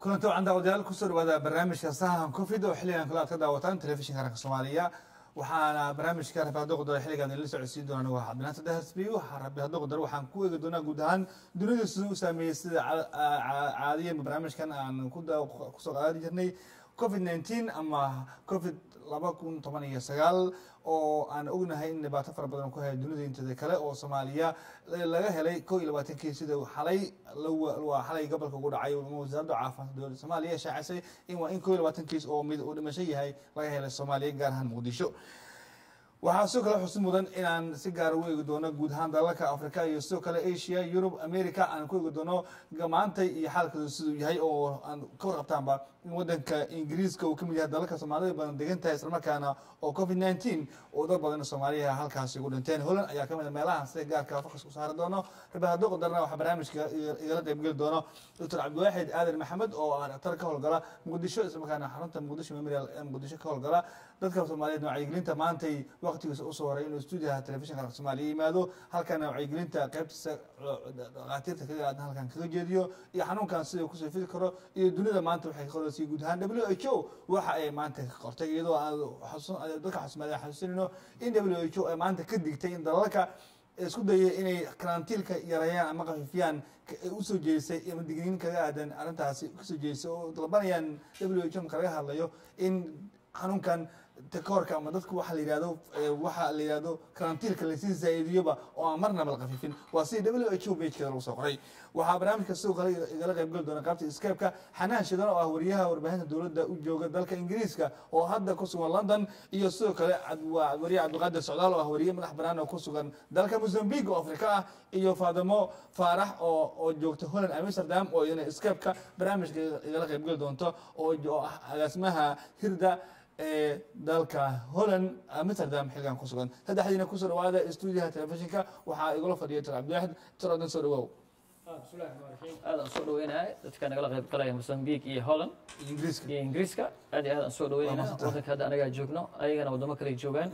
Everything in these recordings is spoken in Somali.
كنت عند وديال كسر وهذا برنامج كساهم كوفيد وحلينا كلها كذا وطن تلفزيون كان الصومالية وحنا برنامج كان في هذا قدر حلقة اللي لسه عسيد وانا واحد بنات ده سبيو حرب هذا قدر وحن كوي قدرنا قدهان دون السوق سامي عاديا برنامج كان عن كده كسر عادي جرني كوفيد 19 أما كوفيد لباكون 8 oo aan ognahay in dhibaato fara badan ku hay dunida inteeda kale oo Soomaaliya laga helay 21 sida xalay waa xalay gobolka ugu dhacay wasaaradda caafimaadka dowladda Soomaaliya shaacisay in waa in 21 oo mid u dhimashay yahay laga helay Soomaaliya gaar ahaan Muqdisho waxaa soo kala xusin mudan inaan si gaar ah u eegi doono guud ahaan dalalka Afrika iyo soo kale Asia Europe America aan ku eegi doono gamaanta iyo xaalkooda siduu yahay oo aan ka warqabtaanba in wadanka Ingiriiska uu ka mid yahay dalalka Soomaalida badan degan tahay isla markaana oo COVID-19 oo dad badan Soomaaliya halkaas ugu dhinteen Holland ayaa ka mid ah meelaha si gaarka ah focus ku saari doono rabahado qadarna waxa barnaamijka igala qayb gali doono Dr. Cabdiwaaxid Aadan Maxamed oo aan dhaqtar ka howlgala Muqdisho isla markaana xarunta Muqdisho Memorial Muqdisho ka howlgala dadka Soomaaliyeed wacyigelinta maantay waqtigiisa u soo horay inuu stuudiyaha telefishinka Soomaaliya yimaado halkan wacyigelinta qaybtiisa dhaqaatiirta kaga aadan halkan kaga jeediyo iyo xanuunkan sida uu ku soo fidi karo iyo dunida maanta waxay qoraysaa guud ahaan WHO waxa ay maanta qortay iyadoo dadka Soomaaliya xasuusinayno in WHO ay maanta ka digtay in dalalka isku dayay inay karantiilka yareeyaan ama qafifiyaan u soo jeesay ama digniin kaga aadan arintaasi ku soo jeesay oo dalbanayaan WHO marka laga hadlayo in xanuunkan takoorka ama dadku waxa la yiraahdo karantiilka la sii zaaidiyoba oo marna bal qafifin waa si WHO page ka lagu soo qoray waxa barnaamijka soo kale igala qayb gal doona qaybta Skype-ka Xanaan Shidan oo ah wariyaha warbaahinta dawladda u jooga dalka Ingiriiska oo hadda ku sugan London iyo soo kale wariyaha Cabdiqaadir Socdaal oo ah wariye madax banaan oo ku sugan dalka Mozambique oo Afrika ah iyo Faadamo Faarax oo joogta Holland Amsterdam oo iyana Skype-ka barnaamijka igala qayb gal doonto oo ah agaasimaha Hirda dalka Holland Amsterdam xilgan ku sugan saddexdiina ku soo dhawaada stuudiyaha telefishinka waxa igula fadhiyo Dr. Cabdiwaaxid tiradan soo dhawow bismillahi rahmaani rahiim aad soo dhaweynaa dadka nagala qayb galaya Mozambique iyo Holland Ingiriiska aad soo dhaweynaa wadanka hadda anaga joogno ayagana wadamo kale joogan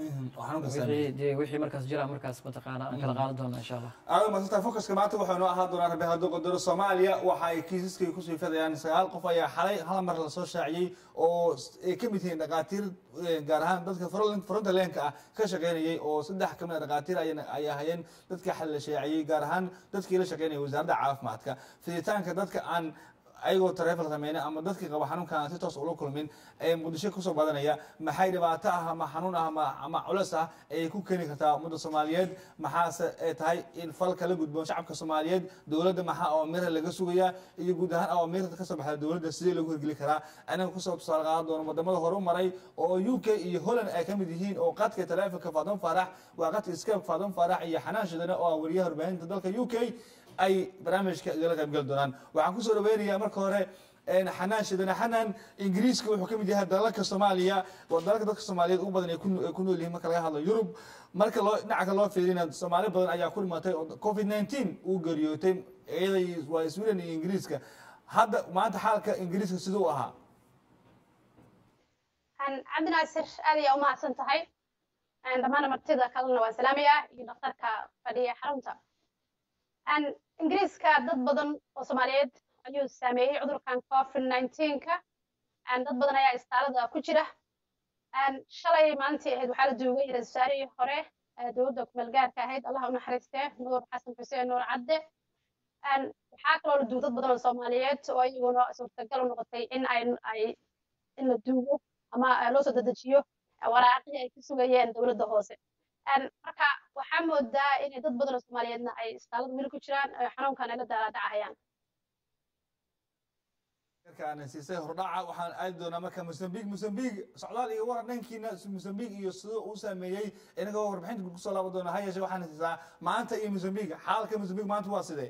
wixii markaas jira markaas mataqaana aan kala qaadan doona insha Allah aad ma santa focuska maanta waxaanu ahaa doonaa rabahado qodoro Soomaaliya waxa ay kiisaska ku soo fadhiyaan 9 qof ayaa xalay hal mar la soo shaaciyay oo ay ka mid yihiin dhaqaatiir gaar ahaan dadka frontal line-ka ah ka shaqeynayay oo saddex ka mid ah dhaqaatiir ay hayeen dadka xal la shaaciyay gaar ahaan dadkii la shaqeynayay wasaaradda caafimaadka fiditaanka dadka aan ayagoo taleefan sameeyay ama dadkii qaba xanuunkan si toos ula kulmin ay Muqdisho ku soo badanaya maxay dhibaato ah ama xanuun ah ama culeys ah ay ku keeni kartaa ummadda Soomaaliyeed maxaa ay tahay in falka la gudboon shacabka Soomaaliyeed dawladda maxaa oo meel laga sugaya iyo guud ahaan oo meel ka soo baxay dawladda sidii lagu hirgeli karaa anaga ku soo tusaale qaad doono wadamada hore u maray oo UK iyo Holland ay ka mid yihiin oo qadka taleefanka Faadamo Faarax waa qadka Skype Faadamo Faarax iyo Xanaan Shidan oo wariyaha warbaahinta dalka UK ay barnaamijka igala qayb gal doonaan waxaan ku soo dhaweynayaa marka hore Xanaan Shidan Xanaan Ingiriiska wuxuu ka mid yahay dalalka Soomaaliya waa dalalka dadka Soomaaliyeed ugu badan ay ku nool yihiin marka laga hadlo Yurub marka dhinaca loo fiirinayo Soomaali badan ayaa ku dhimatay oo COVID-19 uu geeriyootay eeday waa Sweden iyo Ingiriiska hadda maanta xaalka Ingiriiska sidoo ahaa عبد الناصر هذه يوم ما سنتهي عندما أنا مرتضى كلنا وسلامية يدخلك فدي حرمته إنجليزك ضد بدن وصوماليات أيو سامي عذر كان COVID-19 dad badan ayaa istaalada ku jira shalay maantii ahayd waxaa la duugay rasaari hore dawladda ku meelgaarka ahayd Allah u naxariistee Nuur Xasan Xuseen Nuur Cadde waxaa kaloo la duugay dad badan oo Soomaaliyeed oo iyaguna suurtagal u noqotay in la duugo ama loo soo dedejiyo waraaqii ay ku sugayeen dawladda hoose marka waxaa moodaa in dad badan oo Soomaaliyeedna ay istaalada weli ku jiraan xanuunkan ay la daadacayaan كان سيسي هردعة وحن أيضا مكان موسمبيق سعودال إيه ورا ننكينا موسمبيق يصدق وساميي إنك هو ربحين تقول صلاة بدونا هاي شو حنا سيسا ما أنت إيه موسمبيق حالك موسمبيق ما أنت واصلة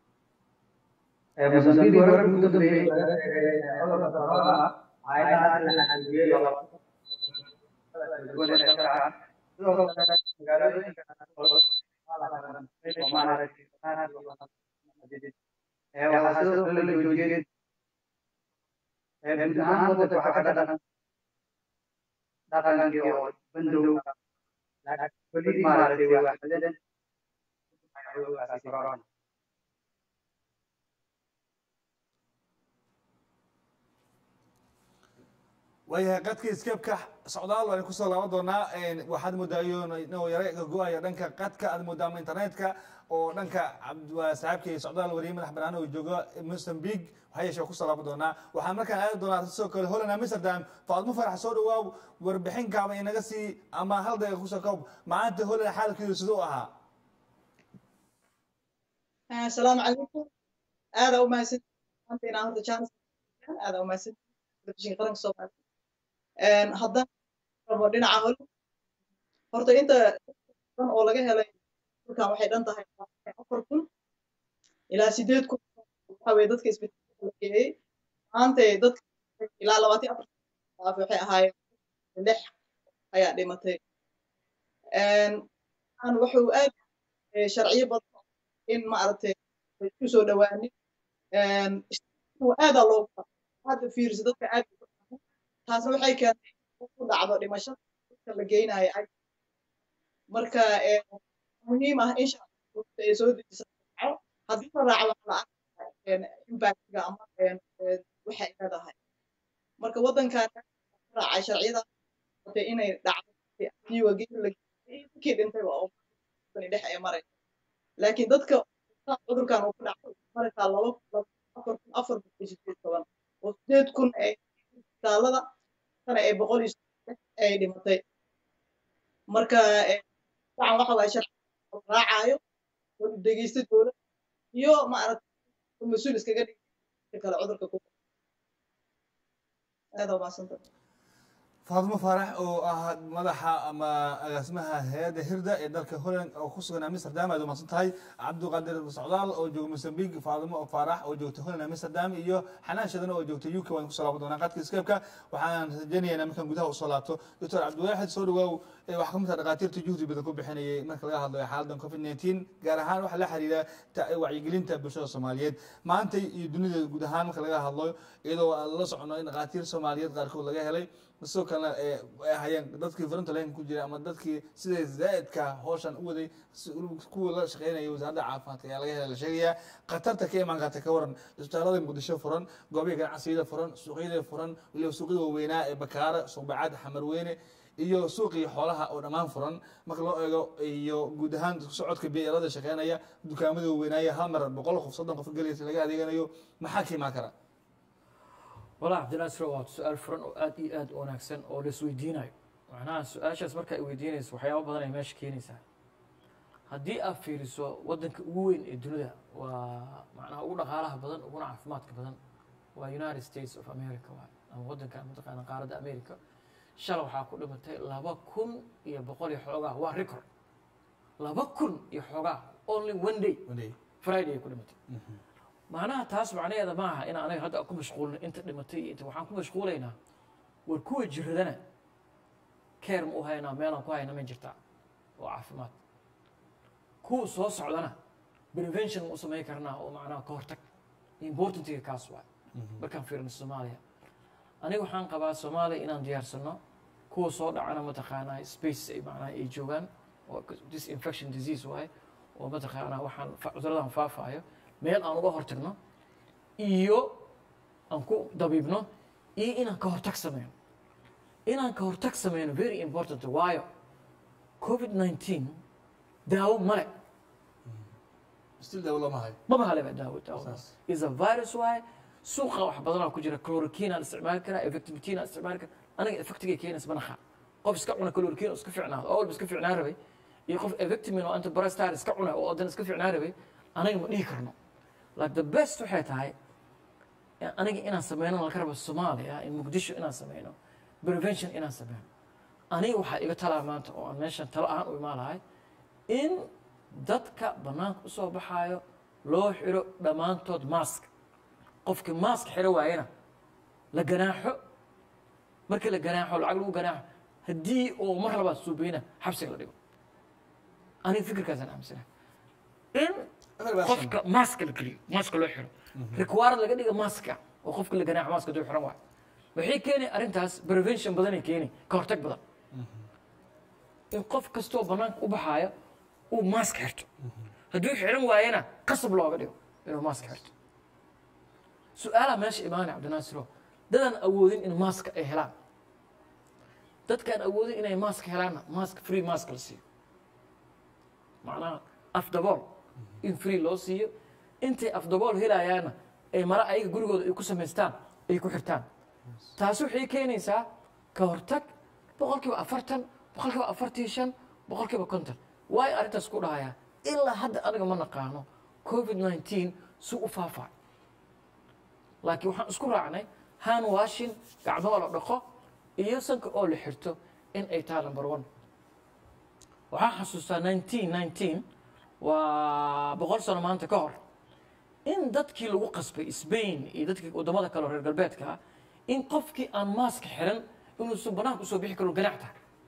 موسمبيق ورا موسمبيق الله تعالى عايز بدان وقت وحدنا دخلنا جو بندو كل ما رأي واحد waayahay qadka iskabka socdaal waan ku soo laaban doonaa waxaad moodaa inuu yara go-ayo dhanka qadka aad moodaa ama internetka oo dhanka saaxiibkii socdaal wariye madax banaan oo jooga Mozambique waxaa yeeshee ku soo laaban doonaa waxaan markaan aadi doonaa sidoo kale Holland Amsterdam Faadmo Farax soo dhawaaw warbixin kaaba inaga sii ama hal daqiiqo ku soo koob maanta Holland xaalkeedu sidoo ahaa السلام عليكم هذا وما يصير عندنا هذا chance هذا وما يصير بتجي قرن صوب هذا ربنا عهل horta inta dan oo laga helay halkan waxay dhan tahay 4,000 ilaa 8,000 waxa way dadka isbitaalka maanta dadka ilaa 24 waxay ahaayeen 6 ayaa dhimatay aan wuxuu aad sharciyo badan in ma aragtay ku soo dhawaanay aad loo hada fiirsi dadka aad taas waxay keentay ku dhacdo dhimasho dadka la geynayo marka muhiim ah in shaqada ay soo dejiso hadii la raaco waxa la impact-ga ama waxa ay leedahay marka wadankan raacay sharciyada inay dhacdo diiwaangelin la geeyay dhintay oo dhex ay maray laakiin dadka cudurkan uu ku dhacay marka 4,000 oo 8,000 ay daalada sana ay 100 ay dhimatay marka waxaan waxa way sharci raacayo oo dhageysta dawladda iyo ma aragtay mas'uul iskaga dhigay kala cudurka ku هذا واسنطن فاطمة فرح oo ah madaxa ama agaasimaha hay'adda hirda ee dalka Holland oo ku sugan Amsterdam aad u maasantahay Cabduqaadir Socdaal oo jooga Mozambique Faatimo Farax oo joogta Holland Amsterdam iyo Xanaan Shadan oo joogta UK waan ku soo laaban doonaa qadka Skype-ka waxaan rajaynayaa markaan gudaha u soo laabto Dr. Cabdiwaaxid soo dhawaaw wax ka mid ah dhaqaatiirta juhdi badan ku bixinayay marka laga hadlayo xaaladda COVID-19 gaar ahaan waxa la xiriira wacyigelinta bulshada Soomaaliyeed maanta iyo dunida guud ahaan marka laga hadlayo iyadoo la socono in dhaqaatiir Soomaaliyeed qaarkood laga helay sidoo kale hayeen dadkii frontline ku jira ama dadkii sida zaadka hawshan u waday kuwa la shaqeynaya wasaaradda caafimaadka ayaa laga helay sheegaya qatarta ka iman karta ka waran isbitaalada Muqdisho furan goobaha ganacsiga furan suuqyada furan iyo suuqyada waaweynaa ee Bakaara Suuqbacaad Xamarweyne iyo suuqii xoolaha oo dhammaan furan marka loo eego iyo guud ahaan socodka beerada shaqeynaya dukaamada waaweynaa hal mar 100 qof 30 qof galiyay laga adeeganayo maxaa ka iman kara والله عبد الناصر waa su'aal furan oo aad iyo aad u wanaagsan oo la isweydiinayo macnaha su'aashaas marka ay weydiinayso waxyaabo badan ay meesha keenaysaa haddii aad fiiriso wadanka ugu weyn ee dunida waa macnaha ugu dhaqaalaha badan uguna caafimaadka badan waa United States of America ama wadanka mataqaana qaaradda America shalay waxaa ku dhimatay 2,100 iyo xoogaa waa record 2,000 iyo xoogaa only one day Friday ay ku dhimatay معناها تاس معناها معها أنا هذا أكون مشغول أنت لمتي أنت وحنكون مشغولين والكوي جردنا كرم وهاينا ميلان كوهاينا من جرتا وعافمات كو صوص علنا بريفنشن وسمي كرنا ومعناها كورتك important تيجي كاسوا بركان في الصوماليا أنا وحن قبل الصومالي إن ديار سنة كو صوت أنا متخانة سبيس معناها يجوان this infection disease وهاي ومتخانة وحن فضلنا فافايو meel aan uga hortagno iyo aan ku dabiibno iyo inaan ka hortag sameeyno very important waayo COVID-19 daawo male still daawo lama hayo ma bahalaba daawo is a virus waaye suuqa wax badan ku jira chloroquine aan isticmaali karaa ivermectin aan isticmaali karaa aniga effectiga keenaysa manaxa qof iska cuna chloroquine iska fiicnaado oo iska fiicnaa rabay iyo qof ivermectin oo antiparasitic iska cuna oo dan iska fiicnaa rabay aniga ma dhihi karno like the best waxay tahay aniga inaan sameeyno la karabo Soomaaliya in Muqdisho inaan sameeyno prevention inaan sameeyno aniga waxa iga talaa maanta oo aan meeshan talo ahaan u imaalahay in dadka banaanka u soo baxaayo loo xiro dhamaantood mask qofka mask xiro waayana la ganaaxo markii la ganaaxo lacag lagu ganaaxo hadii oo mar labaad suubayna xabsiga la dhigo aniga fikirkaas aan aaminsan in qofka mask la geliyo mask loo xiro required laga dhigo maska oo qofka la ganaaxo maska duu xiran waay waxay keenay arintaas prevention badan ay keenay ka hortag badan in qof kastoo banaanka u baxayo uu mask xirto hadduu xiran waayana qasab looga dhigo inuu mask xirto su'aalaha meesha imaanay Cabdinaasiro dadan awoodin in maska ay helaan dadkaan awoodin inay mask helaanna mask free mask la siiyo macnaha afdabool in free loo siiyo intay afdabool helayaanna ay mara ayaga gurigooda ay ku samaystaan ay ku xirtaan taasi waxay keenaysaa ka hortag boqolkiiba 40 boqolkiiba 45 boqolkiiba 50 waay arrintaas ku dhahayaa ilaa hadda aniga ma naqaano covid-19 si u faafaa laakiin waxaan isku raacnay hand washing gacmaha la dhaqo iyo sanka oo la xirto in ay tahay number 1 waxaan xasuustaa 1919 waa 100 sano maanta ka hor in dadkii lagu qasbay Spain iyo dadkii wadamada kale reer galbeedka in qofkii aan mask xiran inuu soo banaanka soo bixi karo ganacta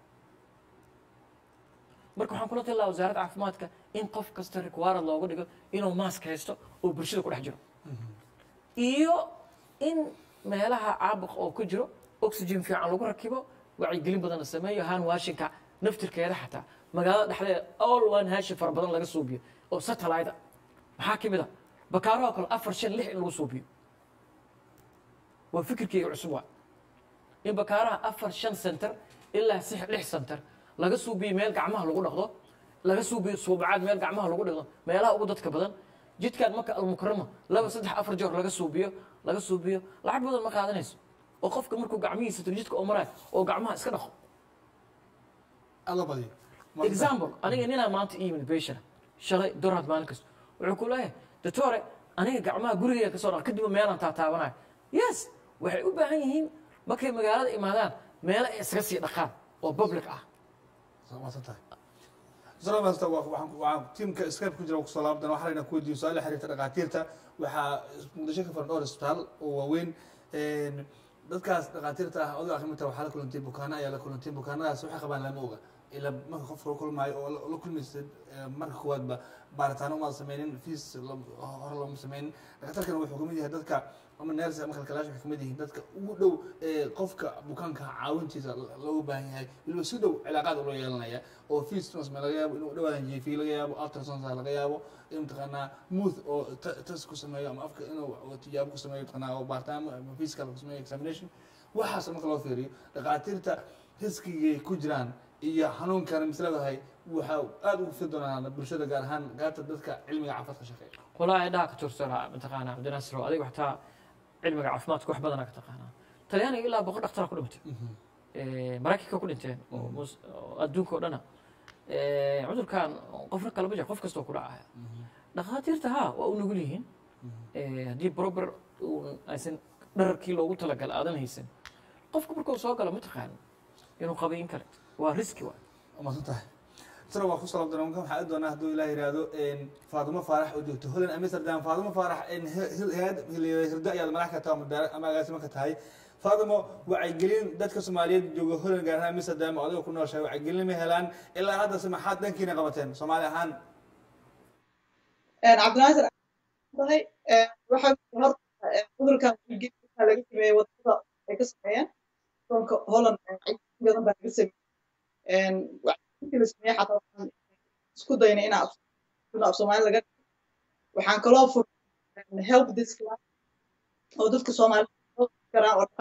marka waxaan kula talaa wasaaradda caafimaadka in qof kasta required looga dhigo inuu mask haysto oo bulshada ku dhex jiro iyo in meelaha caabuq oo ku jiro oxygen fiican lagu rakibo wacyigelin badan la sameeyo hand washingka naftirkeeda xataa magaalada dhexdeeda all one hashi fara badan laga suubiyo oo satellite maxaa ka mid ah bakaaraha kale 4 5 6 in lagu suubiyo waa fikirkeyga cusub waa in bakaaraha 4 5 center ilaa 6 center laga suubiyo meel gacmaha lagu dhaqdo laga suubiyo suubacaad meel gacmaha lagu dhaqdo meelaha ugu dadka badan jidkaan marka almukarrama 2 3 4 joor laga suubiyo lacag badan ma qaadanayso oo qofka markuu gacmihiisa jidka oo maray oo gacmaha iska dhaqo alla badi example aniga nina maanta email patient shalay dorad maalinkas wuxuu ku leeyahay doctor aniga gacmaha guriga ka soo dhaq kadib meelan taabanayo yes waxay u baahan yihiin markay magaalada imaadaan meel ay iska sii dhaqaan oo public ah salaam hasta waxaan teamka Skype ku jira ku soo laabdan waxa ayna ku weydiin su'aal xiriirta dhaqaatiirta waxa muqdisho ka furan hospital oo waaweyn dadkaas dhaqaatiirta ah oo aqoonta waxa la kulantay bukaana ayaa la kulantay bukaanadaas waxa qabaan lama oga ila marka qof uu kulmaayo oo la kulmaysid marka kuwaadba baaritaan uma sameeynin fees hor loo sameeynin dhaqaatiirkana wuxuu kamid yahay dadka ama nurse ama kalkalaasha wuxuu kamid yahay dadka ugu dhow qofka bukaanka caawintiisa loogu baahan yahay waliba si dhow cilaaqaad loo yeelanaya oo fees laga yaabo inuu dhawaan jiifi laga yaabo ultrasound laga yaabo in taqana mouth oo test ku sameeyo ama afka inuu tijaabo ku sameeyo taqana oo baaritaan ama physical ku sameeyo examination waxaas marka loo fiiriyo dhaqaatiirta riskiga ku jiraan iyo xanuunkan misladahay waxa aad ugu fidoonaa bulshada gaar ahaan gaarta dadka cilmiga caafimaadka shaqeeya والله داك ترسل متقانا عبد الناصر وأديك وحتى علمك عفمات كوح بدنا كتقانا تلياني إلا بقول أختار كل مت مراكي كل إنتين أدون كلنا عذر كان قفنا كلا بجا قف كستو كلها دخاتيرتها ونقولين دي بروبر أسن در كيلو قلت لك الآدم هيسن قف كبر كوساق لا متقان إنه قبيين كله وريسكي ما تنتهي ترى waa ku salaam doonaa waxaan aad doonaa haduu ilaahay yiraahdo Faadimo Faarax oo joogto Holland Amsterdam Faadimo Faarax hirda ayaa madax ka tahay ama agaasimo ka tahay Faadimo waxay gelin dadka Soomaaliyeed jooga Holland gaar ahaan Amsterdam oo adiga ku nooshahay waxay gelin ma helaan ilaa hadda samaxaad dankiina qabateen Soomaali ahaan Cabdinaasir tahay waxa hor cudurkan geedka laga sameeyay wadada ay ka sameeyeen sonka Holland ay badan baa ka sameeyeen kila sameeyay xataa isku dayna in af Soomaali laga waxaan kaloo fur help this class oo dadka Soomaali karaan oo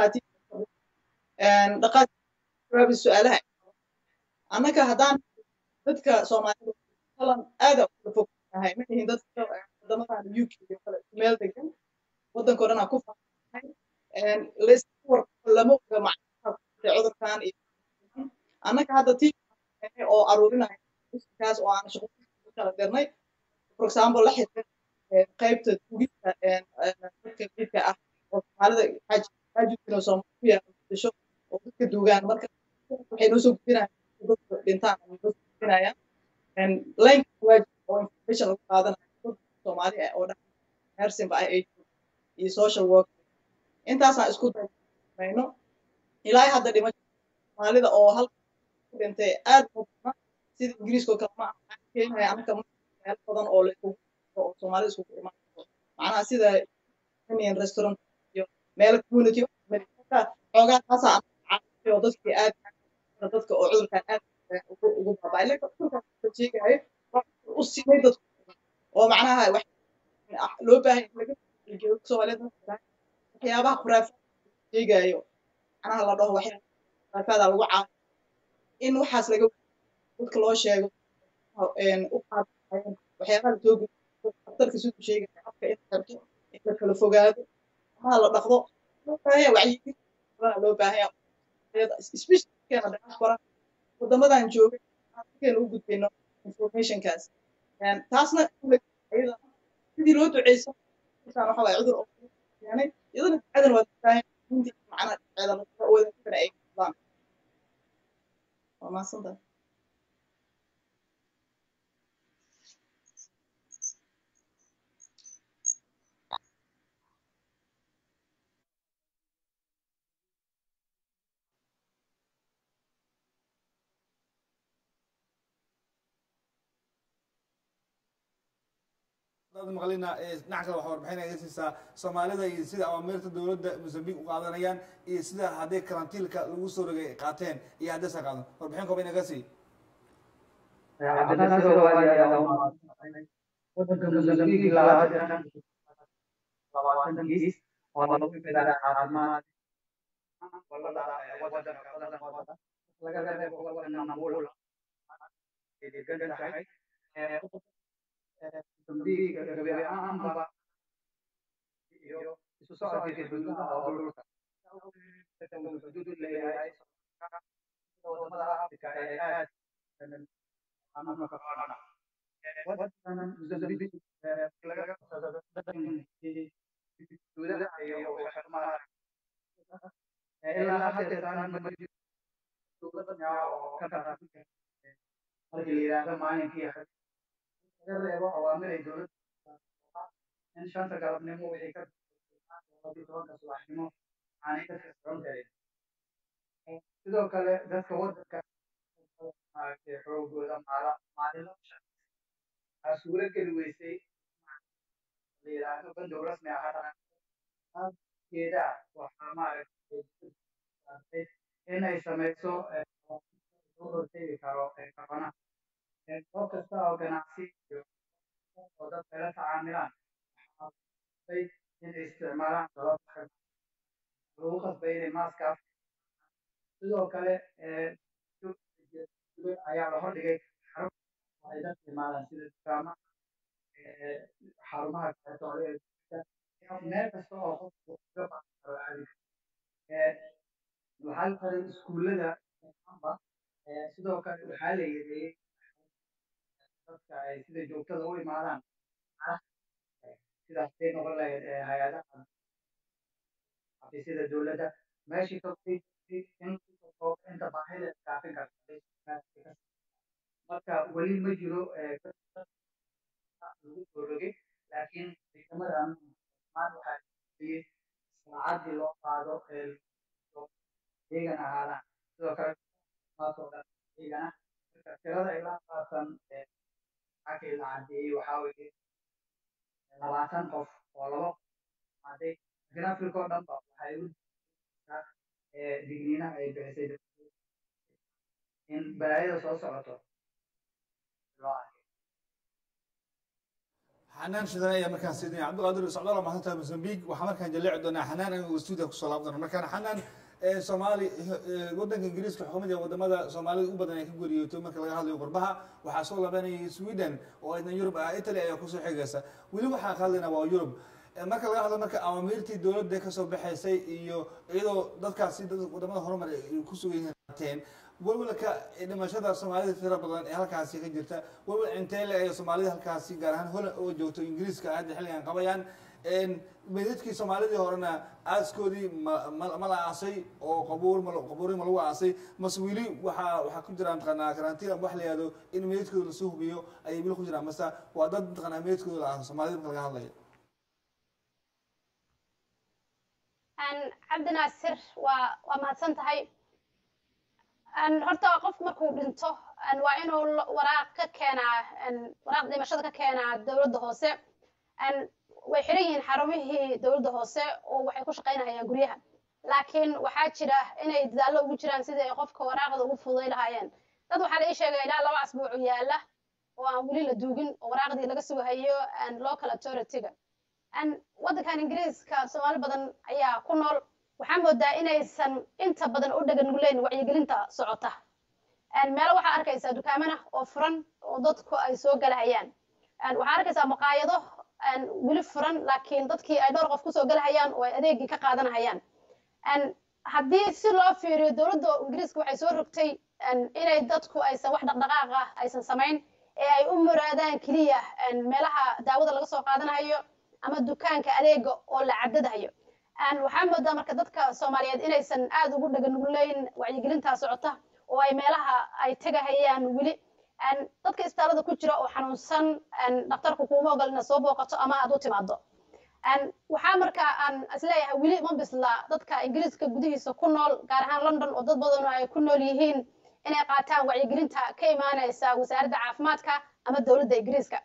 dhaqaatiir su'aalaha annaka haddaan dadka Soomaaliyeed Holland aad u fognahay ma yihiin dadka wadamada UK iyo kale meel degan wadanka dhan ku faahay list war lama oga macnaha cudurkan iyo annaka hadda oo aruurinahay kaas oo aan shaqo kala dirnay for example la xiriir qaybta tuugista dadka dadka ah oo Soomaalida xajino Soomaaliya disho oo dadka duugaan marka waxay noo soo gudbinayaan dadka dhintaan ama dadka gudbinayaan link waajib oo information lagu qaadanayo Soomaaliya oo dhan nursing by age iyo social work intaasaan isku dayno ilaahay hadda dhimasho Soomaalida oo hal dhintay aad u badan sida Ingiriiska kale ma aha keenaya anaka meel badan oo la oo Soomaalidu isku imaanayso macnaha sida Indian restaurant iyo meel community xoogaa taas aan caafiyo dadkii aad dadka oo cudurkan aad ugu baabay laakiin cudurkan sheegay u simay dadku oo macnaha wax loo baahan laga geeyo Soomaaliyeed waxyaabaha khuraafaad sheegayo macnaha la dhaho waxyaabaha lagu caafiyo in waxaas laga dadka loo sheego u qaadayaan waxyaabaha la soo gudbiyo daktarka siduu sheegaya afka in xirto in la kala fogaado waxaa la dhaqdo loo baahan yahay wacyigelin badan loo baahan yahay especially keena diaspora wadamadan joogay keena u gudbino informationkaas taasna iyada sidii loo duceysan markaan waxa waaye cudur oo keenay iyadana ducadan waa baahan intii macnaha ceelada wada kana ay qabaan waa maasantahay maqlina dhinaca kale waxaa warbixin ay siisaa Soomaalida iyo sida awaamirta dowladda Mozambique u qaadanayaan iyo sida haddii karantiilka lagu soo rogay qaateen iyo haddii sa qaadan warbixin kooban inaga sii waddanka Mozambique ilaa hadda 20 kiis oo lagu bilaabay caafimaad waddanka laga reebo gobolka Nampula ee degan tahay Mozambique gabi ahaanba iyo isu socodka xuduudaha oo dhulka xuduud leeyahay wadamada Afrika ee aad ama corona waddan Mozambique laga qabsado xuduudaha iyo xirmaha ilaa haddeetan ma jiro dowladda oo ka tartanta markii la yidhaahdo maalinkii laga reebo awaamir ay dowladda in 5 galabnimo wixii ka 12 subaxnimo aanay dadka socon karin sidoo kale dadka waddanka xoogooda maalin suura geli weysay la yidhaahdo bandow rasmi ah geeda waxaa maaragtay inay samayso loo hortegi karo corona goob kasta oo ganacsi oo dadka la tacaamilaan inay isticmaalaan qalabka lagu qasbay inay maaska sidoo kale ayaa la hordhigay xarun ay dadka imaadaan sida dukaama xarumaha meel kasta oo qofku uga baahan karo caadiga waxaa la xiray iskuullada sidoo kale waxaa la yareeyey dadka ay sida joogtada u imaadaan sidaas ay noqon lahayd hay-adaha xafiisyada dowladda meeshii kastay inta baahida kaafin karta marka weli ma jiro lagu soo rogay laakiin ciidamadan waxaa siiyey saacadii loo qaado deegan ahaadaan sidoo kale maasoo dhan deegana tirada ilaa qaatan xagii la cadeeyey waxaa weeye 20 qof oo labo caday laakiin afrika oo dhan ba waxay u digniinaha ay bixisay in balaayada soo socoto loo arkay xanaan shidan ayaa markaan sidnay cabdiqaadir socdaal mahadsantahay Mozambique waxaa markaan jaleeci doonaa xanaan anigu stuudiga ku soo laabtana markaan xanaan Soomaali waddanka Ingiriiska xukuumadda wadamada Soomaalida u badan ay ka guriyooto marka laga hadlayo qurbaha waxaa soo laabanayay Sweden oo ayna Yurub Italy ayaa ku soo xigaysa weli waxaa hadlayna waa Yurub marka laga hadlo marka awaamirtii dowladda ka soo baxaysay iyo iyadoo dadkaasi wadamada horumar ay ku sugan yihiin walwalka dhimashada Soomaalida tiro badan ee halkaasi ka jirta walwal intee la ay Soomaalida halkaasi gaar ahaan Holland oo joogto Ingiriiska aad xilligan qabayaan meedadkii Soomaalida horena aaskoodii ma la aasay oo qabuur ma lagu aasay mas wili waxa ku jiraan qanaa karantiin wax la yiraahdo in meedadkooda la soo hubiyo ay bil ku jiraan masa waa dad qanaa meedadkooda la aasay Soomaalida marka laga hadlayo عبد ناصر وما تنتهي horta qof markuu dhinto waa inuu waraaq ka keenaa waraaq dhimashada ka keenaa dawladda hoose way xiran yihiin xarumihii dawladda hoose oo waxay ku shaqaynayaan guryaha laakiin waxaa jira inay dadaallo ugu jiraan sidii ay qofka waraaqda ugu fududay lahaayeen dad waxaa la ii sheegay ilaa 2 asbuuc yaala oo aan weli la duugin oo waraaqdii laga sugahayo local authority-ga waddankan Ingiriiska Soomaali badan ayaa ku nool waxaan moodaa inaysan inta badan u dhagan nuleyn wacyigelinta socota meelo waxaa arkaysaa dukaamana oo furan oo dadku ay soo galahayaan waxaa arkaysaa maqaayado weli furan laakiin dadkii ay dhowr qof kusoo galahayaan oo ay adeegii ka qaadanahayaan haddii si loo fiiriyo dowladda ingiriiska waxay soo rogtay inay dadku aysan wax dhaqdhaqaaq ah aysan samayn ee ay u muraadaan keliya meelaha daawada laga soo qaadanayo ama dukaanka adeega oo la cadadayo waxaa moodaa marka dadka soomaaliyeed inaysan aad ugu dhaganugleyn wacyigelintaa socota oo ay meelaha ay tegahayaan weli dadka istaalada ku jira oo xanuunsan dhakhtarku kuuma ogol inaad soo booqato ama aad u timaado waxaa marka aan isleeyahay weli ma bisla dadka ingiriiska gudihiisa ku nool gaar ahaan london oo dad badan ay ku nool yihiin inay qaataan wacyigelinta ka imaanaysa wasaaradda caafimaadka ama dowladda ingiriiska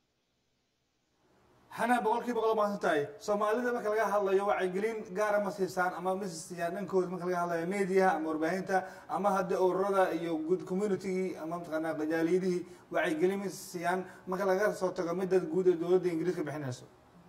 xanaa boqolkiiba boqol maasan tahay soomaalida marka laga hadlayo wacyigelin gaara ma siisaan ama ma siiyaan dhankooda marka laga hadlayo mediaha ama warbaahinta ama hadda ururada iyo communitygii ama mataqaanaa qajaaliyadihii wacyigelin ma siiyaan marka laga soo tago midda guud ee dowladda ingiriiska bixinayso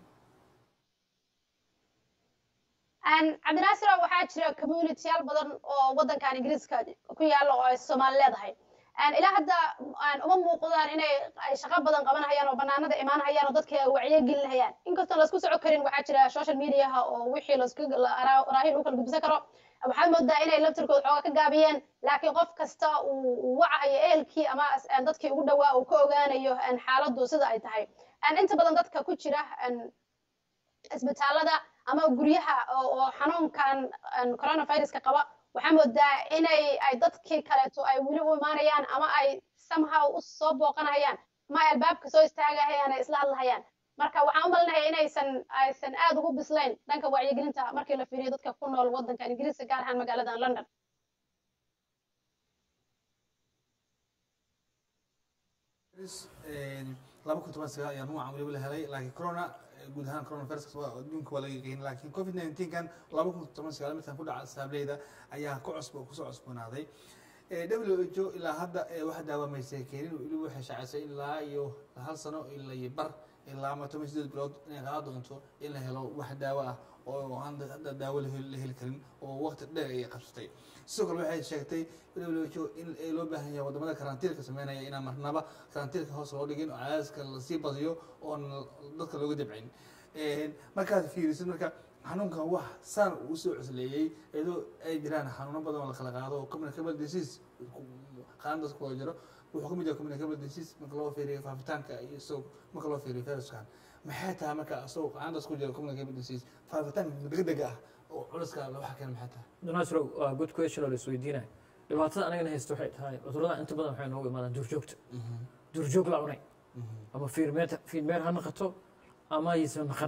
cabdinaasir waxaa jira communityyaal badan oo waddankan ingiriiska ku yaalla oo ay soomaali leedahay ilaa hadda uma muuqdaan inay ay shaqo badan qabanahayaan oo banaanada imaanahayaan oo dadka wacyo gelinahayaan inkastoo laisku soco karin waxaa jira social mediaha oo wixii raahin u kala gudbisan karo waxaad moodaa inay laftirkooda xooga ka gaabiyeen laakiin qof kasta uu wacayo ehelkii ama dadkii ugu dhawaa uu ka ogaanayo xaaladdu sida ay tahay inta badan dadka ku jira isbitaalada ama guryaha oo xanuunkan coronaviruska qaba waxaa moodaa inay ay dadkii kaleeto ay weli u imaanayaan ama ay somehow u soo booqanayaan ama ay albaabka soo istaagahayaan ay isla hadlahayaan marka waxaan u malinaya aysan aad ugu bislayn dhanka wacyigelinta markii la fiiriyo dadka ku nool waddankan ingiriiska gaar ahaan magaaladan london laba kun toban sagaal ayaa nuucan weliba la helay laakiin corona guud ahaan coronavirus adduunka waa laga qeyn laakiin covid 19 kan laba kun toban sagaal midkan ku dhaca saableyda ayaa kusoo cusboonaaday WHO ilaa hadda wax daawamaysay keenin weliba waxay shaacisay ilaa iyo hal sano ilaa iyo bar ilaa ama 18 bilood inay qaado doonto in la helo wax daawo ah oo aan hadda daawo la heli karin oo waqti dheer ay qabsatay sidoo kale waxay sheegtay WHO in loo baahan yahay wadamada karantiilka sameynaya inaan marnaba karantiilka hoos loo dhigin oo cadaadiska lasii badiyo oo dadka looga dabcin markaad fiirisid marka xanuunkan wax saan uu soo cusleeyay iyadoo ay jiraan xanuuno badan oo la kala qaado oo communicable disease qaandas ku jiro wuxuu ka mid yahay communicable disease marka loo fiiriyo faafitaanka iyo soo marka loo fiiriyo viruskan maxay tahay marka asoo qaandas ku jiro communicable disease faafitaanka degdega ah oo culuska loo xakan maxay tahay Donasro good question oo isweydiinay dhibaatada anaga haysto waxay tahay cudurada inta badan waxay noogu imaadaan duurjoogta duurjoog la cunay ama fiirmeer ha noqoto ama aysan maqan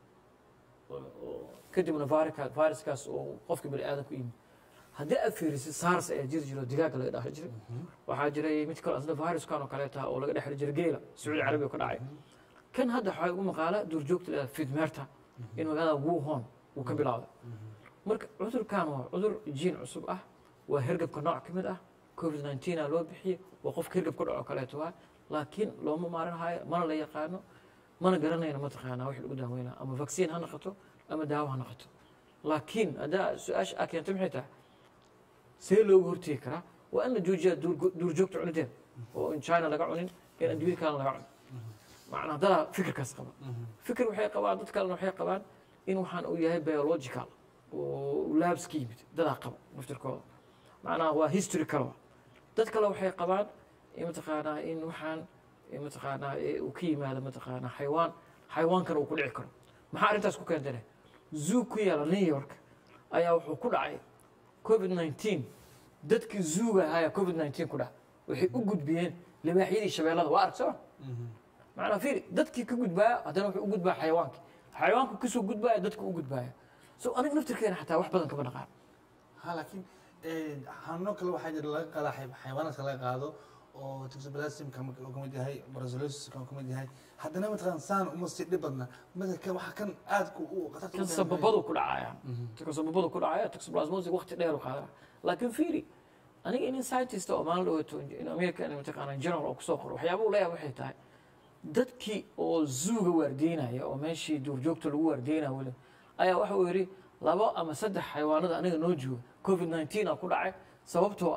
kadibna viruskaas oo qofka bani aadam ku yimid haddii aad fiirisid SARS ayaa jiri jiro digaaga laga dhaxli jiray waxaa jiray mid kale asna viruskan oo kaleeta oo laga dhaxli jiray geela Sacuudi Carabiga ka dhacay kan hadda waxaa ugu maqaala duurjoogta la fiidmeerta in magaalada Wuhan uu ka bilaabay marka cudurkan waa cudur jiin cusub ah waa hergabka nooc ka mid ah COVID-19 aa loo bixiyey waa qof hergab ku dhaco kaleeto waa laakiin looma maaran hayo mana la yaqaano mana garanayno mataqaanaa wax lagu daaweynaa ama vaccine ha noqoto ama daawo ha noqoto laakiin haddaa su-aasha aa keentay maxay tahay see loogu hortegi karaa waa in la joojiyaa duurjoogta cunideeda oo in China laga cunin in adduunyada kalena laga cunin macnaa dadaa fikirkaas qaba fikir waxay qabaan dad kalena waxay qabaan in waxaan uu yahay biological oo labs ka yimid dadaa qaba naftirkooda macnaha waa history kale dad kale waxay qabaan mataqaanaa in waxaan mataqaanaa uu ka yimaado mataqaanaa xayawaankana uu ku dhici karo maxaa arrintaas ku keentay zoo ku yaala New York ayaa wuxuu ku dhacay COVID-19 dadkii zooga ahaa COVID-19 ku dhac waxay u gudbiyeen libaaxyadii shabeellada waa aragtay macnaa fiiri dadkii ka gudbaya haddana wuxuu u gudbaa xayawaanku kasoo gudbaya dadku u gudbaya so aniga naftirkeena xataa wax badan kama dhaqaan ha laakiin xanuuno kale waxaa jira laga qaada xayawaanaadka laga qaado oo toxoplasmka ka mid yahay brucellosis ka mid yahay haddana mataqaan saan uma sii dhib badna midka waxa kan aad ku kan sababadu ku dhacaya sababadu ku dhacaya toxoplasmosis waqti dheer u qaadana laakiin fiiri aniga in scientist oo maan loo in America in mataqaan general oo kusoo qoro waxyaabo leeyahay waxay tahay dadkii oo zooga waardeynaya oo meeshii duurjoogta lagu waardeynaya wali ayaa waxa uu yiri labo ama saddex xayawaanada aniga noo jooga COVID-19 ku dhacay sababtoo ah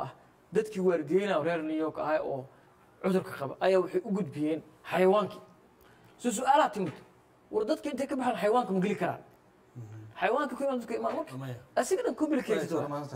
dadkii waardiyeynaa reer New York ahay oo cudurka qaba ayaa waxay u gudbiyeen xayawaankii su'aalaha timid war dadka intay ka baxaan xayawaanka ma geli karaan xayawaanka ku imaan dadka imaan asigana complicated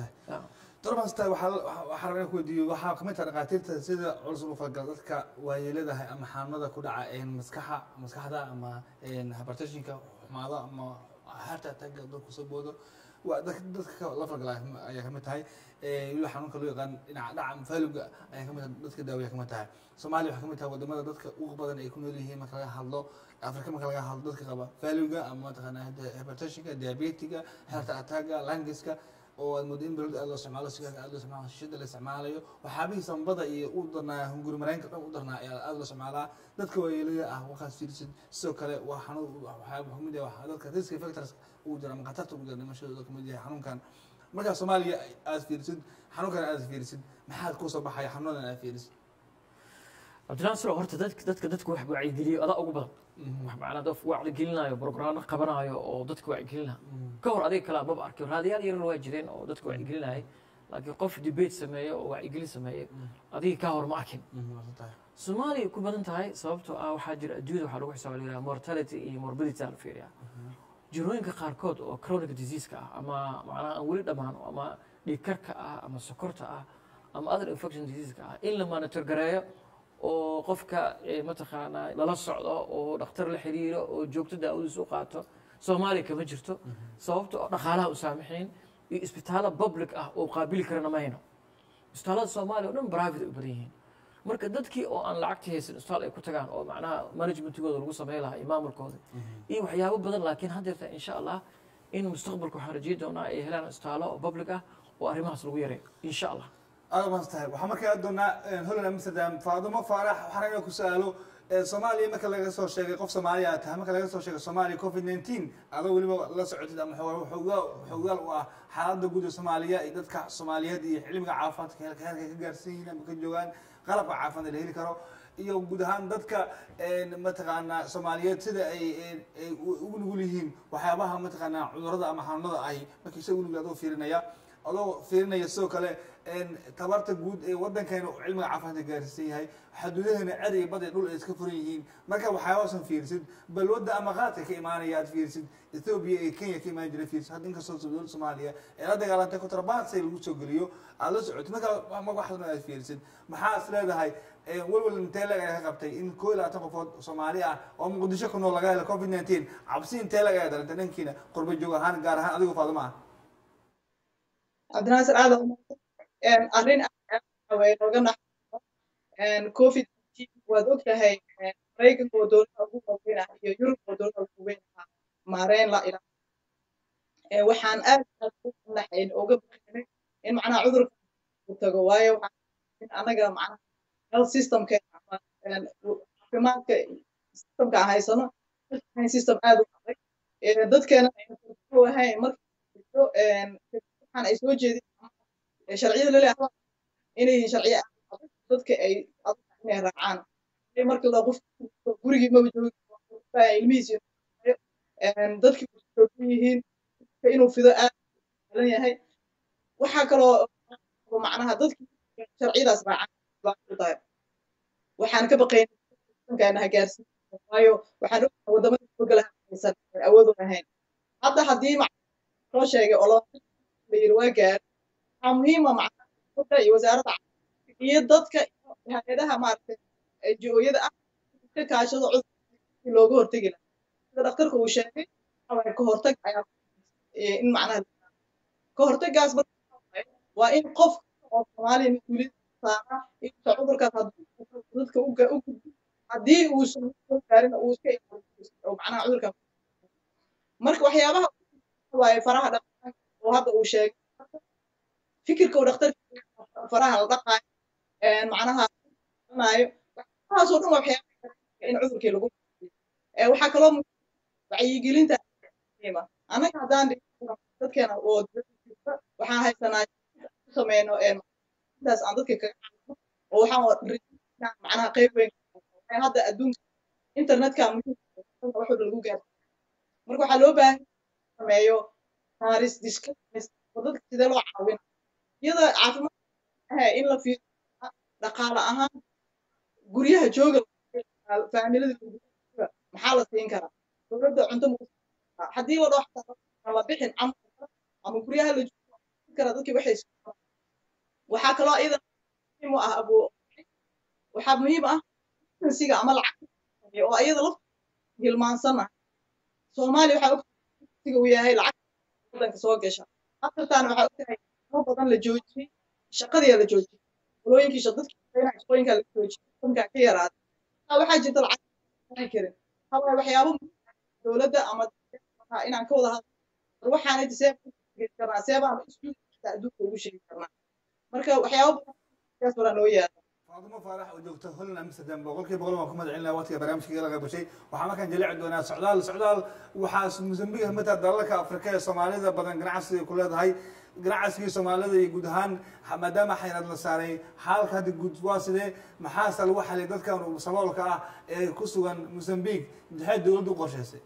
dormasta waxaa rabaa ku weydiiyo waxaa kamid tahay dhaqaatiirta sida culus ugu falgal dadka waayeeladaha ama xanuunada ku dhaca maskaxda ama hypertensionka xumaado ama heart attack dadku soo boodo waa dadka la falgala ayaa kamid tahay weliba xanuunka loo yaqaan dhinaca dhaca faalowga ayaa kamid tahay dadka daawaya kamid tahay Soomaaliya waxaa kamid tahay wadamada dadka ugu badan ay ku nool yihiin marka laga hadlo Afrika marka laga hadlo dadka qaba faalowga ama mataqaanaa hypertensionka diabetiga heart attacka lungiska oo mudin bilad aad loo isticmaalo sigaarka aad loo isticmaalo shida la isticmaalayo waxaabihii sanbada iyo u darnaa hunguri mareenka dhan u darnaa aad loo isticmaalaa dadka waayeelada ah waxaas fiirsid sidoo kale waa xanuun waxaa kamid ah dadka risk factors ugu jira ama khatarta ugu jira dhimashadooda kamid yahay xanuunkan marka Soomaaliya aad fiirsid xanuunkan aad fiirsid maxaad ku soo baxaya xanuunan aad fiirsid Abdullah horta dadka wax wacyigeliyo adaa ugu badan wax macna dad wacyigelinayo barnaamij qabanayo oo dadka wacyigelina ka hor adiga kala ma arkin raadiyaal yar waa jireen oo dadka wacyigelinay laakiin qof debate sameeyo oo wacyigelin sameeyo adiga ka hor ma arkin Soomaaliya ku badan tahay sababtoo ah waxa jira adduunka waxa lagu xisaabiyaa mortality iyo morbidity al fiiriya jirooyinka qaarkood oo chronic disease ka ama macna aan wali dhamaan ama dhiig karka ah ama sokorta ah ama other infection disease ka in la monitor gareeyo oo qofka mataqaana lala socdo oo dhakhtar la xiriiro oo joogto daawada soo qaato Soomaaliya kama jirto sababtoo dhaqaalaha u saamaxeen iyo isbitaalo public ah oo qaabili karana ma hayno isbitaalada Soomaaliya oo dhan private u badan yihiin marka dadkii oo aan lacagta haysan isbitaal ay ku tagaan oo macnaha managementigooda lagu sameeyo lahaa maamulkooda iyo waxyaabo badan laakiin hadda insha Allah in mustaqbalku waxaan rajeeyo doonaa ay helaan isbitaalo public ah oo arrimahaas lagu yareeyo insha Allah mastahay waxaa markaa doonaa Holland Amsterdam Faadimo Faarax waxaan rabaa ku su'aalo Soomaaliya marka laga soo sheegay qof Soomaaliya ah marka laga soo sheegay Soomaaliya COVID-19 adoo waliba la socotid ama xogaal u ah xaaladda guud ee Soomaaliya iyo dadka Soomaaliyeed iyo cilmiga caafimaadka heerka ka gaarsiinayna marka joogaan qalabka caafimaad la heli karo iyo guud ahaan dadka mataqaana Soomaaliyeed sida ay ugu nugul yihiin waxyaabaha mataqaana cudurrada ama xanuunada ay markii isagu nuglaado fiirinaya sidoo kale tabarta guud ee wadankeena cilmiga caafimaadka gaarsiin yahay xaduudahana cad iyo bad iyo dhul ay iska furan yihiin marka waxyaabahaas fiirsid bal wadda ama qaadka ka imaanaya aad fiirsid Ethiopia iyo Kenya ka imaan jiray fiirsid hadda inkastoo dowladda Soomaaliya ee la dagaalantay kontraband si lagu soo geliyo aad la socotid marka waxaad aad fiirsid maxaa is leedahay walwal intee laga qabtay in 12 qofood Soomaali ah oo Muqdisho ku nool laga helay COVID-19 cabsi intee laga dalantay dhankiina qurbo joog ahaan gaar ahaan adigu Faadimo Abdinaasir aad arrin way nooga naxay COVID-19 waad ogtahay Mareykanka oo dowladda ugu weyn iyo Yurub oo dowladda ugu weyn maareen la ilaa waxaan aad u naxayn uga baqaynay in macnaha cudurka uu tago waayo in anaga macnaha health systemka caafimaadka systemka haysano system aad u adag dadkeena ay ahayn markii waxaan ay soo jeedin sharciyada la leeyahay inay sharciyo dadka ay inay raacaan markii la qof gurigii ma joogo ilmihiisa dadkii u yihiin inuu fido aad u yahay waxa kaloo macnaha dadkii sharciyadaas raacaan waxaan ka baqaynay inkaana gaarsiin waayo waxaan wadamada golaha haysan awood u lahayn hadda haddii loo sheegay oo loo yiri waa gaar waxaa muhiim ah macnaha iyo wasaaradda iyo dadka hay'adaha maaragtay NGO-yada ah ka kaashado cudurka looga hortagi lahaa sida dhakhtarka uu sheegay waxa ka hortag ayaa in macnaha ka hortagaas waa in qof oo Soomaaliya mas'uuliyad saara in cudurkaas dadka u gudbiyo haddii uu soo gaarin uu iska ilaaliyo macnaha cudurka marka waxyaabaha waaye faraha dhaqanka oo hadda uu sheegay fikirka uu dhakhtarka faraha la dhaqayo macnaha nayo waxaas oo dhan waxyaabaha in cudurkii lagu waxaa kaloo wacyigelinta muhiima anaga haddaan dadkeena oo waxaan haysanaa sameyno intaas aan dadka kaga caawino oo waxaan macnaha qayb weyn hadda adduunka internetka muhiim wax lagu gaaro marka waxaa loo baahan sameeyo naaris discussions oo dadka sidee loo caawin iyada caafimaad in la fiiriyo dhaqaale ahaan guryaha jooga faamilada maxaa la siin karaa dowladda cunto haddii la dhaho xataa la bixin ama guryaha la joogo kara dadkii waxay waxaa kaloo iyadan muhiim u ah waxaa muhiim ah siga ama lacag oo iyada lafta hilmaansana soomaaliya waxaa ogsiga uu yahay lacag wadanka soo gasha afartaana waxaa ogtahay inoo badan la joojiyey shaqadii la joojiyey qolooyinkii shaqooyinkaa la joojiyey wadankaa ka yaraaday waxaa jirta lacag karin hawaa waxyaabo dowladda ama inaan ka wada hadlo waxaanay karnaa seebaan adduunka ugu sheegi karnaa marka waxyaabo badan badan noo yaala فاطمة فرح ودكتور هولن أمستردام بقولك ما كم دعينا وقت برامج كذا غير بشيء وحنا كان جلع دونا سعدال وحاس موزمبيق متى دلك أفريقيا الصومالية بدن جناعس كل هذا هاي جناعس في الصومالية يجودهان مدام حين النصاري حال هذا جود واصلة محاسل واحد اللي ذكر وصمالك كسوان موزمبيق بهاد دول دو قرشة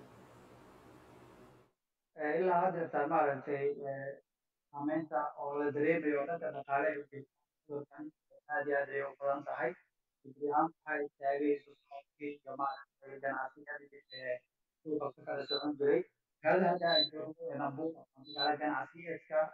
إلا هذا تمام في أمانة أو الدريب يوم تنقله في هذه هذه وقرن صحيح اليوم هاي تاريخ في جماعة الجناسية اللي في وقت كذا سنة جري هذا جو نبوه على الجناسية كا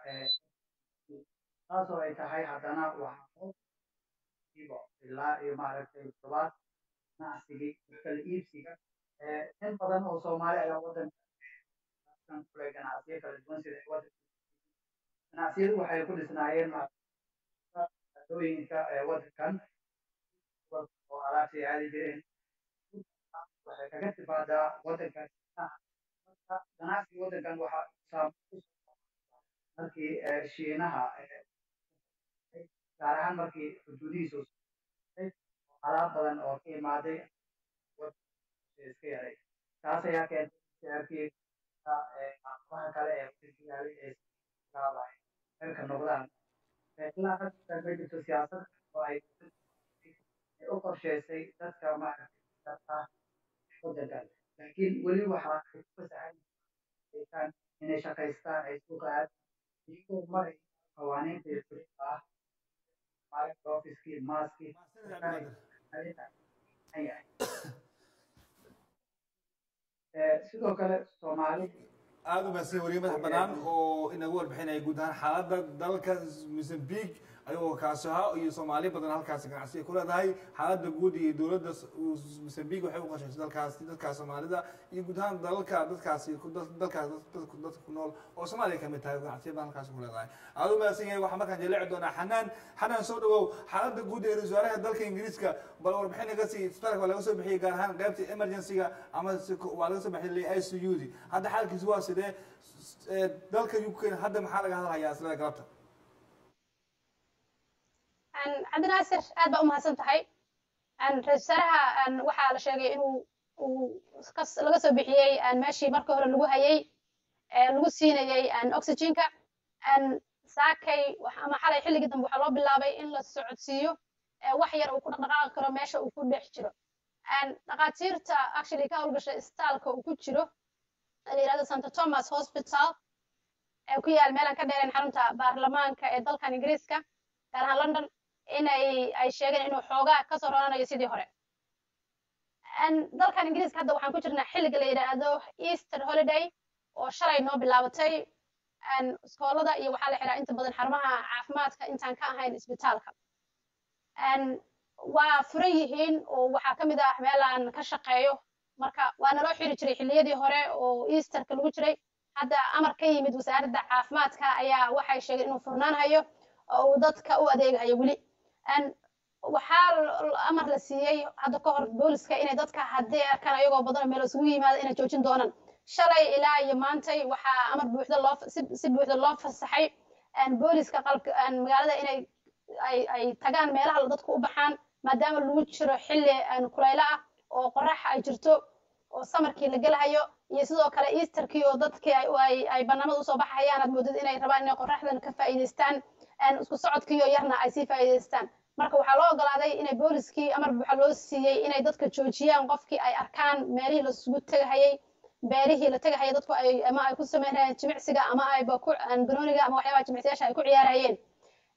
ناسو إتهاي هذانا وحنا يبغى إلا يمارك الصباح ناسيجي كالإيب سيجا إن بدن أو سومالي أو بدن كان كل الجناسية كالجون سيد وقت ناسير وحي كل سناير ما dooyinka wadankan oo alaabtii aadi jireen waxay kaga timaadaa wadankan marka ganacsiga wadankan waxaa markii shiinaha gaar ahaan markii xuduudihiisu alaab badan oo ka imaaday iska yaray taas ayaa keentay caqabaha kale ee wadanka ee gaabay heerka noqdaan ilaa hadda ma jirto siyaasad oo ay u qorshaysay dadka maaragtay wadankan laakiin weli waxaa ay ku fasaxan inay shaqaystaan ay suuqa aad iyagoo maray qawaaniinta islaamka ah maalinta ofiskii maaskii sidoo kale soomaali aad u mahadsan wariye madax bannaan oo inagu warbixinaya guud ahaan xaaladda dalka Mozambique ayuu kaasi ahaa iyo Soomaali badan halkaas ganacsiga ku leedahay xaaladda guud iyo dowladda Mozambique waxay u qashaysaa dadka Soomaalida iyo guud ahaan dadkaasi dadka ku nool oo Soomaaliya ka mid tahay ganacsiga badan halkaas ku leedahay aad u mahadsan yahay waxa markaan jaleeci doonaa xanaan soo dhawow xaaladda guud ee wasaaraha dalka Ingiriiska bal warbixin naga sii isbitaalka laga soo bixiyay gaar ahaan qaybta emergency-ga ama waa laga soo bixiyay ICU hadda xaalkiisu waa sidee dalka UK hadda maxaa laga hadlayaa isla galabta عبد الناصر aad baa u mahadsan tahay ra'iisul wasaaraha waxaa la sheegay inuu laga soo bixiyay meeshii markii hore lagu hayay lagu siinayay oxygen-ka saakay ama xalay xilligii dambe waxaa loo bilaabay in la socodsiiyo wax yar uu ku dhaqdhaqaaqi karo meesha uu ku dhex jiro dhaqaatiirta actually ka howlgasha isbitaalka uu ku jiro la yidhahdo St Thomas Hospital ee ku yaal meelan ka dheereen xarunta baarlamaanka ee dalkan Ingiriiska gaar ahaan London ay sheegeen inuu xoogaa ka soo roonanayo sidii hore dalkan Ingiriiska hadda waxaan ku jirnaa xilliga la yidhaahdo Easter holiday oo shalay noo bilaabatay iskoolada iyo waxaa la xiraa inta badan xarumaha caafimaadka intaan ka ahayn isbitaalka waa furan yihiin oo waxaa ka mid ah meelaan ka shaqeeyo marka waa naloo xiri jiray xilliyadii hore oo Easterka lagu jiray hadda amar ka yimid wasaaradda caafimaadka ayaa waxay sheegeen inuu furnaanayo oo uu dadka u adeegayo weli waxaa amar la siiyey hadda ka hor booliska inay dadka haddii arkaan ayagoo badan meel isugu yimaado inay joojin doonaan shalay ilaa iyo maantay waxaa amar buuxda si buuxda loo fasaxay booliska qalabka magaalada inay ay tagaan meelaha dadku u baxaan maadaama lagu jiro xilli kulaylo ah oo qorax ay jirto oo samarkii la gelahayo iyo sidoo kale Easterkii oo dadkii ay barnaamij u soo baxayaan aad moodid inay rabaan inay qoraxdan ka faa'iideystaan isku socodkii oo yarna ay sii faa'iideystaan marka waxaa loo ogolaaday inay booliskii amar buuxa loo siiyey inay dadka joojiyaan qofkii ay arkaan meelihii la isugu tagayay beerihii la tagayay dadku ama ay ku sameynayaan jimicsiga ama ay banooniga ama waxyaabaha jimicsiyaasha ay ku ciyaarayeen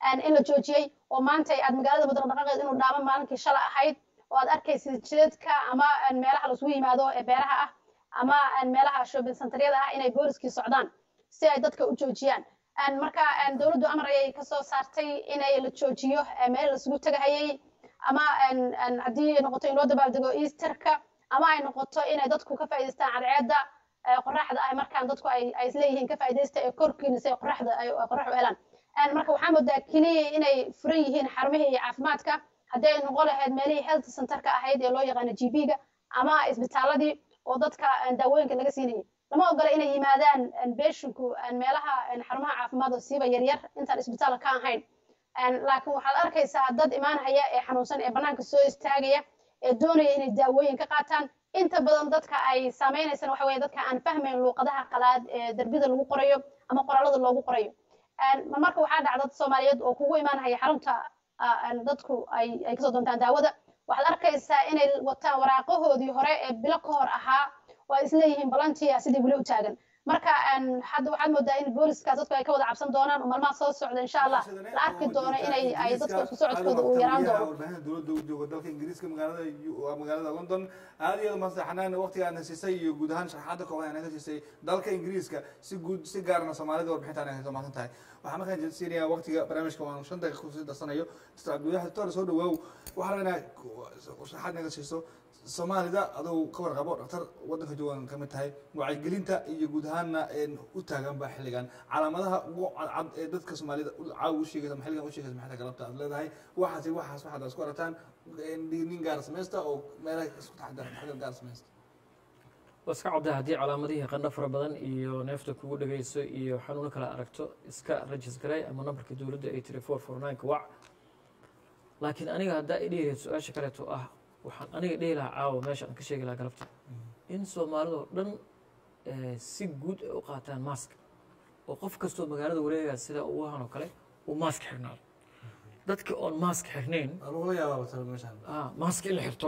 in la joojiyey oo maanta aad magaalada wadada dhaqaaqeed inuu dhaamo maalinkii shalay ahayd oo aad arkaysid jidadka ama meelaha la isugu yimaado ee beeraha ah ama meelaha shopping centeryada ah inay booliskii socdaan si ay dadka u joojiyaan marka dowladdu amar ayay ka soo saartay inay la joojiyo meel la isugu tagahayay ama haddii noqoto in loo dabaaldego easterka ama ay noqoto inay dadku ka faa'iidaystaan cadceedda qoraxda ah markaan dadku ay isleeyihiin ka faa'iidaysta ee korkiina si qoraxda ay qorax u helaan marka waxaa moodaa keliya inay furan yihiin xarumihii caafimaadka haddii ay noqon lahayd meelihii health centerka ahayd ee loo yaqaano GP-ga ama isbitaaladii oo dadka daawooyinka laga siinayay lama ogola inay yimaadaan beeshinku meelaha xarumaha caafimaad oo siiba yaryar intaan isbitaal ka ahayn laakiin waxaad arkaysaa dad imaanaya ee xanuunsan ee bannaanka soo istaagaya ee doonaya inay daawooyin ka qaataan inta badan dadka ay saameynaysaan waxa weeye dadka aan fahmayn luuqadaha qalaad ee darbida lagu qorayo ama qoraalada loogu qorayo marka waxaa dhacda dad Soomaaliyeed oo kugu imaanaya xarunta dadku ay kasoo doontaan daawada waxaad arkaysaa inay wataan waraaqahoodii hore ee bilo ka hor ahaa oo ay isleeyihiin balantiya sidii weli u taagan marka hadda waxaad moodaa in booliskaas dadku ay ka wada cabsan doonaan oo maalmaha soo socda insha allah la arki doono inay ay dadka isku socodkooda uu yaraan doono warbaahinta dowladda u jooga dalka ingiriiska magaalada London aad iyo masaxnaan waqtiga aan siisay iyo guud ahaan sharaxaadda kooban aan siisay dalka ingiriiska si gaarna Soomaalida warbixinta aan ka maasan tahay waxaan markaan jeedsiinayaa waqtiga barnaamijka waan 5 daqiiqo ku darsanayo dadka gudaha toona soo dhawaaw waxaan rabnaa sharaxaad naga siiso Soomaalida adoo ka warqabo dhaqtar wadanka joogan ka mid tahay wacyigelinta iyo guud ahaanna u taagan baa xilligan calaamadaha ugu cad ee dadka Soomaalida caaw u sheegaysa xilligan u sheegaysa maxay galabta aad leedahay waxaad isku arataan nin gaar sameeysta oo meelaha isku taxadar gaar sameeysta waska cabda haddii calaamadihii qandho fara badan iyo neefta kugu dhagayso iyo xanuuno kala aragto iska rajis garay ama nambarka dowladda ay 3449 wac laakiin aniga haddaa idhiireed su-aasha kaleeto ah waxaan aniga dhihi lahaa caawa meesha aan ka sheegi lahaa galabta in soomaalidoo dhan si guud ay u qaataan maask oo qof kastoo magaalada wareegaa sida uu ahaan oo kale uu maask xirnaado dadka oon maask xirnayn maask in la xirto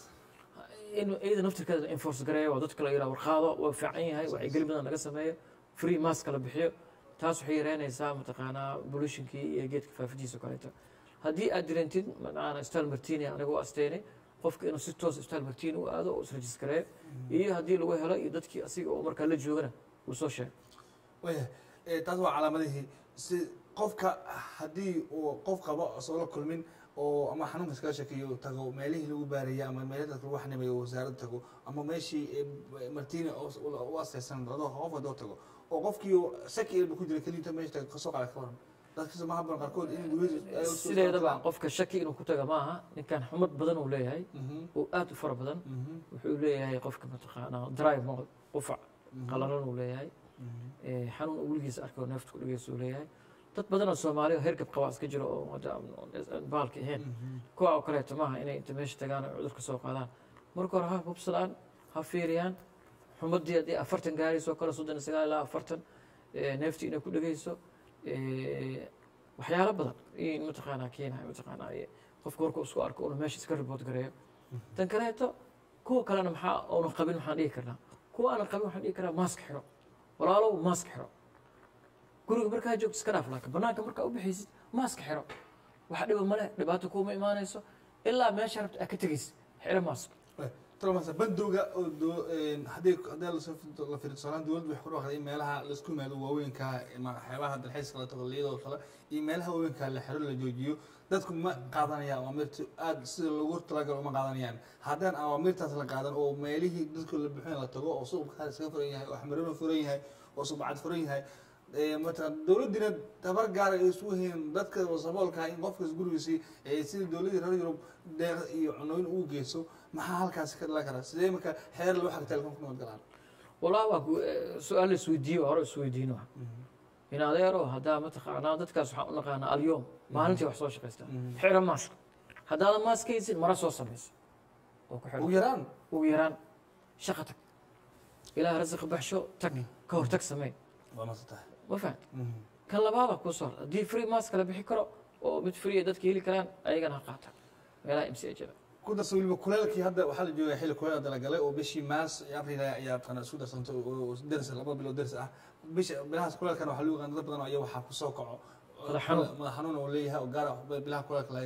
in iyada naftirkeeda enforce gareeyo oo dadka la yidhaha warqaado waa fiican yahay wacyigelin badan laga sameeyo free mask la bixiyo taas waxay yareynaysaa mataqaanaa pollutionkii iyo geedka faafidiisa kaleeto haddii aad dirantid macnaha isbitaal martini aniga u asteynay qofka inuu si toos isbitaal martini u aado oo isregis gareeyo iyo haddii lagu helo iyo dadkii asiga oo markaa la joogana uu soo sheego waya taas waa calaamadihii si qofka haddii uu qof qabo soo la kulmin oo ama xanuunka iskaga shakiyo tago meelihii lagu baaraya ama meelaha dadka lagu xanibayo wasaaradda tago ama meeshii martini u asaysan dadoo qof wadoo tago oo qofkii shaki ilba ku jira keliya meesha tago kasoo qaada ka waran dadka ma habban qaarkood in sideedaba qofka shaki inuu ku taga maaha ninkan xumad badan uu leeyahay oo aad u fara badan wuxuu leeyahay qofka mataqaanaa drive mode qufac qalalan uu leeyahay xanuun uu weligiisa arkay oo neefta ku dhagaysa uu leeyahay dad badan oo Soomaali oo hergab qaba iska jiro oo baalka ahayn kuwa oo kaleeto maaha inay inta meesha tagaan oo cudurka soo qaadaan marka hore ha hubsadaan ha fiiriyaan xumadii haddii 40 gaarayso kale 39 ilaa 40 neeftii inay ku dhagayso waxyaalo badan in mataqaanaa keenaya mataqaanaa qofka warka isku arko oo meesha iska report gareeyo tan kaleeto kuwa kalena maxaa oo qabin waxaan dhihi karnaa kuwa aan qabin waxaan dhihi karaa mask xiro walaalow mask xiro guriga markaa joogto iska dhaaf laakiin banaanka markaa u bixaysid maaska xiro wax dhiba male dhibaato kuuma imaanayso ilaa meesha rabta aad ka tegaysid xiro maask طبعا بندوغا هدي la fiirsanaan dawladdu waxay ku dhaqday meelaha la isku yimaado waaweynka xeebaha dalxiiska la taqliido oo kale iyo meelaha waaweynka la xiro la joojiyo dadku ma qaadanayaan awaamirta aad sida loogu talagalay ma qaadanayaan haddaan awaamirtaas la qaadan oo meelihii dadku la bixin la tago oo suuqka iska furan yahay oo xamaroon furan yahay oo subcad furan yahay مثلا دولتنا تبرع يسويهم ذاتك وصبالك إن قفز جلوسي سيد دولتي رجل عنوان أوجيسو ما هالكاس كذا كذا زي ما كحير الواحد تلقون كم القرار والله واقو سؤال السويدي وعرو السويدينو هنا هذا يرو هذا متخانة ذاتك سبحان الله أنا اليوم ما أنتي وحصوش قستا حير ماسك هذا الماسك يصير مرة صوص بس ويران شقتك إلى رزق بحشو تك كور تك سمين ما فهمت كان لبابا كوصل دي فري ماسك لا بixi karo oo mid free dadka heli karaan ayagana qaata meelaha MCH ku darso waliba kuleelkii hadda waxa la joogay xilli kuleel dala galay oo bishii maas abriil ayaa tan isku darsanto oo dars laba bilood dars ah bilahaas kuleelkan waxa lagu qaadan badan ayaa waxa ku soo kaco madax xanuun oo leeyahay oo gaar ah bilaha kula kala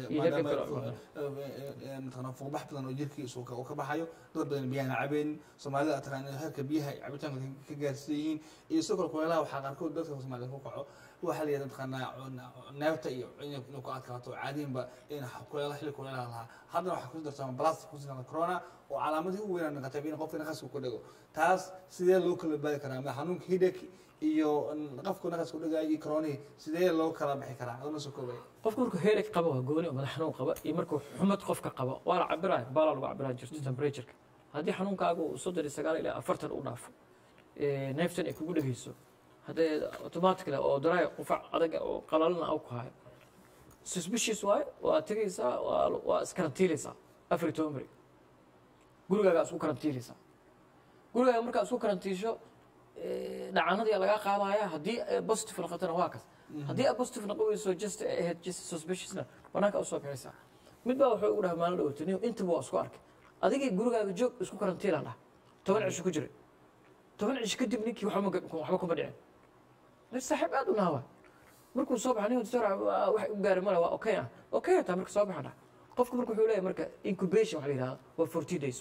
maadaama fuuqbax badan oo jirkiisa uu ka baxayo dad badan biyana cabeen Soomaalida taqaanay heerka biyaha cabitaanka ka gaarsiiyeen iyo sidoo kale kuleelaha waxa qaarkood dadka Soomaalida ku kaco waxa la yiraahdaa taqaanaa neefta iyo inuu ku adkaato caadiinba in kuleelaha xilli kuleelaha laha haddana waxa ku darsan plastic ku sida corona oo calaamadii u weyn noqotay in qofka naqas ku dhago taas sidee loo kala baari karaa ma xanuunka headache iyo qofka naqas ku dhagay corona sidee loo kala bixi karaa adoo soo koobay qofka markuu headache qabo waa gooni oo madax xanuun qaba iyo markuu xumad qofka qabo waa la cabiraa baalal lagu cabiraa jirto temperature haddii xanuunkaagu uu 39 ilaa 40 u dhaafo neeftan ay kugu dhageyso haddii automatically oo daraay qufac adag oo qalalna au ku hayo suspicious waa tagaysaa waa iskarantiilaysaa afar tomri gurigaaga isku karantiilaysaa gurigaaga markaa isku karantiisho dhacanadii laga qaadaya haddii positive noqotana waa kas haddii positive noqonayso just suspiciousna banaanka u soo bixaysaa mid baa wuxuu ugu dhahay maalin dhawataniyo intaba waa isku arkay adigii gurigaaga joog isku karantiilan ah 10 cisho ku jiray 10 cisho kadib ninkii waxba kuma dhicin la saaxiib aad u naawa markuu soo baxay doctor wax u gaaray mala waa okay ta markuu soo baxay qofku markuu wuxuu leeyahay marka incubation waxa la yiraahdo waa 40 days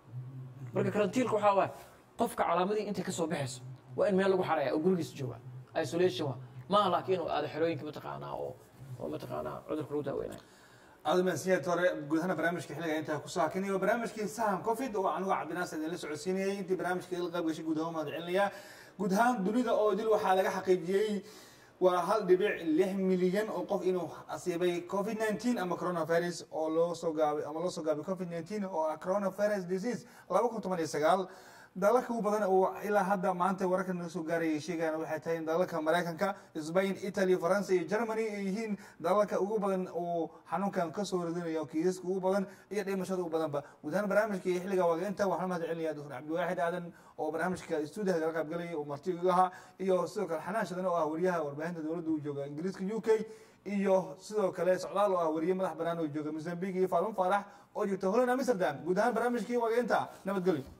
marka karantiilku waxa waa qofka calaamadii inta ka soo baxayso waa in meel lagu xareeyo oo gurigiisa jooga isolation ma laakiin oo aad xirooyinka mataqaanaa oo mataqaanaa cudurka lagu daaweynayo أنا سيد ترى قلنا برنامج كحلقة أنت كساكني وبرنامج كساهم كوفيد وعنوا عبد الناس اللي لسه عسيني أنت برنامج كيلقى بشي قدهم هذا عليا قدهم دنيا أوديل وحالة حقيقية وهل بيع له مليون أو قف إنه أصيبه كوفيد 19 أما كورونا فيروس أو لو سوغابي أما لو سوغابي كوفيد 19 أو كورونا فيروس ديزيز لو كنت ماني سجال دالك هو بدن أو إلى هذا ما أنت وراك الناس وجاري شيء كانوا حتى دالك أمريكا إسبان إيطاليا فرنسا جرماني هين دالك هو بدن أو حنون كان كسر الدنيا وكيس هو بدن يدي مشهد هو بدن وده برنامج كي يحلقه وأنت وحنا عليا دكتور عبد الواحد عدن أو برنامج كاستوديو دالك بقولي ومرتيجها إياه سوق الحناش ده أو أوريها وربعين دولار وجوجا إنجليز كيوكي إياه سوق كلاس على أو أوريه مدح برنامج وجوجا موزمبيق فارم فرح أو جت هلا نامستردام وده برنامج كي وأنت نبت قولي